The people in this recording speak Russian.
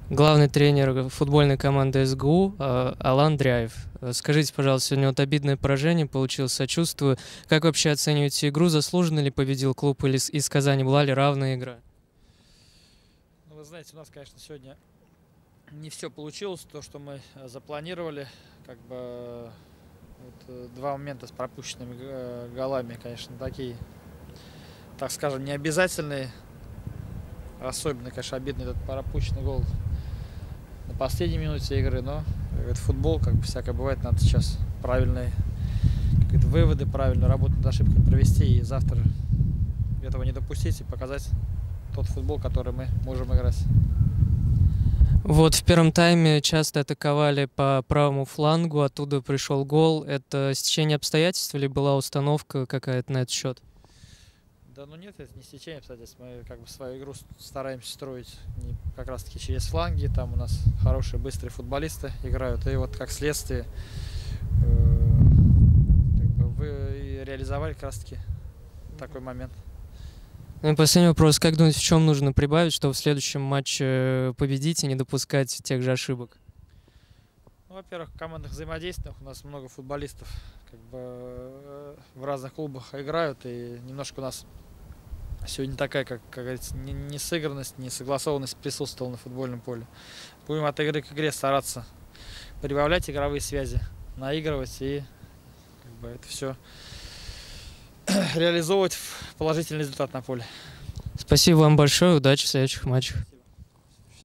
Главный тренер футбольной команды СГУ Алан Дряев. Скажите, пожалуйста, сегодня вот обидное поражение получилось, сочувствую. Как вообще оцениваете игру? Заслуженно ли победил клуб или из Казани была ли равная игра? Ну, вы знаете, у нас, конечно, сегодня не все получилось, то, что мы запланировали. Как бы два момента с пропущенными голами, конечно, такие, так скажем, необязательные. Особенно, конечно, обидный этот пропущенный гол на последней минуте игры, но это футбол, как бы всякое бывает, надо сейчас правильные выводы, правильно работу над ошибками провести и завтра этого не допустить и показать тот футбол, который мы можем играть. Вот в первом тайме часто атаковали по правому флангу, оттуда пришел гол. Это стечение обстоятельств или была установка какая-то на этот счет? Да, ну нет, это не стечение обстоятельств. Мы как бы свою игру стараемся строить как раз таки через фланги. Там у нас хорошие, быстрые футболисты играют. И вот как следствие как бы вы реализовали как раз таки такой момент. Ну и последний вопрос. Как думаете, в чем нужно прибавить, чтобы в следующем матче победить и не допускать тех же ошибок? Ну, во-первых, в командных взаимодействиях у нас много футболистов как бы в разных клубах играют. И немножко у нас сегодня такая, как говорится, несыгранность, несогласованность присутствовала на футбольном поле. Будем от игры к игре стараться прибавлять игровые связи, наигрывать и как бы это все реализовывать в положительный результат на поле. Спасибо вам большое, удачи в следующих матчах.